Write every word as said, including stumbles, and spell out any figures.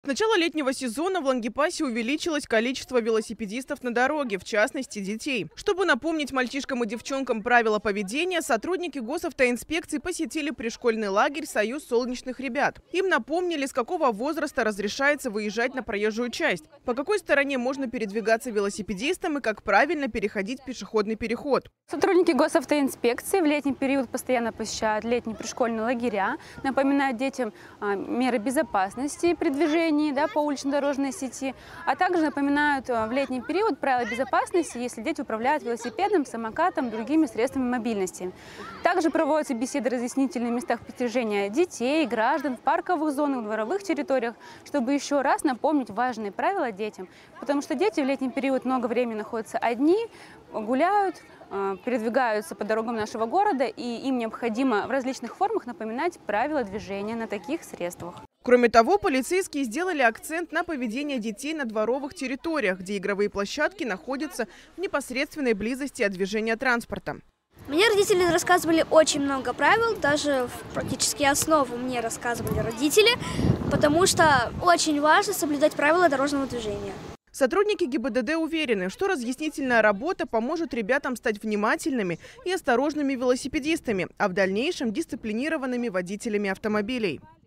С начала летнего сезона в Лангепасе увеличилось количество велосипедистов на дороге, в частности детей. Чтобы напомнить мальчишкам и девчонкам правила поведения, сотрудники госавтоинспекции посетили пришкольный лагерь «Союз солнечных ребят». Им напомнили, с какого возраста разрешается выезжать на проезжую часть, по какой стороне можно передвигаться велосипедистам и как правильно переходить пешеходный переход. Сотрудники госавтоинспекции в летний период постоянно посещают летние пришкольные лагеря, напоминают детям а, меры безопасности при движении да, по улично-дорожной сети, а также напоминают а, в летний период правила безопасности, если дети управляют велосипедом, самокатом, другими средствами мобильности. Также проводятся беседы разъяснительные в местах передвижения детей, граждан, в парковых зонах, в дворовых территориях, чтобы еще раз напомнить важные правила детям, потому что дети в летний период много времени находятся одни, гуляют, передвигаются по дорогам нашего города, и им необходимо в различных формах напоминать правила движения на таких средствах. Кроме того, полицейские сделали акцент на поведение детей на дворовых территориях, где игровые площадки находятся в непосредственной близости от движения транспорта. Мне родители рассказывали очень много правил, даже практически основу мне рассказывали родители, потому что очень важно соблюдать правила дорожного движения. Сотрудники ГИБДД уверены, что разъяснительная работа поможет ребятам стать внимательными и осторожными велосипедистами, а в дальнейшем дисциплинированными водителями автомобилей.